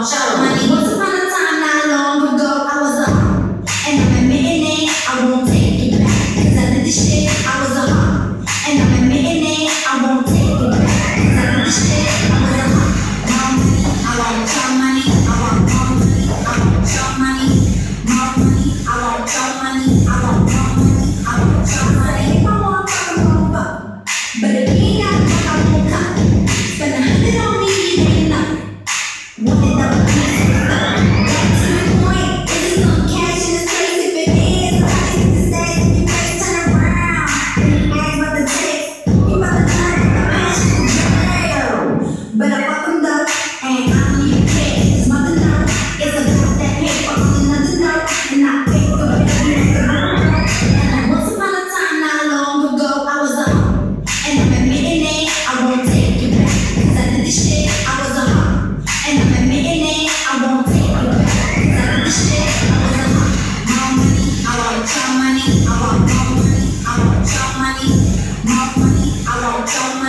want your money. Once upon a time, not long ago, I was a home. And I'm admitting it, I won't take it back. Cause I did this shit, I was a home. And I'm admitting it, I won't take it back. Cause I did this shit, I was a home. More money, I want your money. I want more money, I want your money. More money, I want your money. I want more money, I want your money. If I want fuck, I won't fuck. But if you ain't got fuck, I won't cut. Spend 100 on me, it ain't nothing. Want it double piece of stuff. Back to the point, is it some cash in this place? If it is, I hit the stage. If you face turn around, then you ask about the text. You about to turn the passion to jail. But I fuck them though, and I don't even care. It's mother nerve, it's about that paper on another nerve. And I pick the baby at the room. And once upon a time, not long ago, I was a home. And I'm admitting it, I won't take it back. Cause I did this shit, I was a home. And I'm admitting it, I won't take it back. Cause I did this shit, I was a home. More money, I want your money. I want more money, I want your money. More money, I want your money.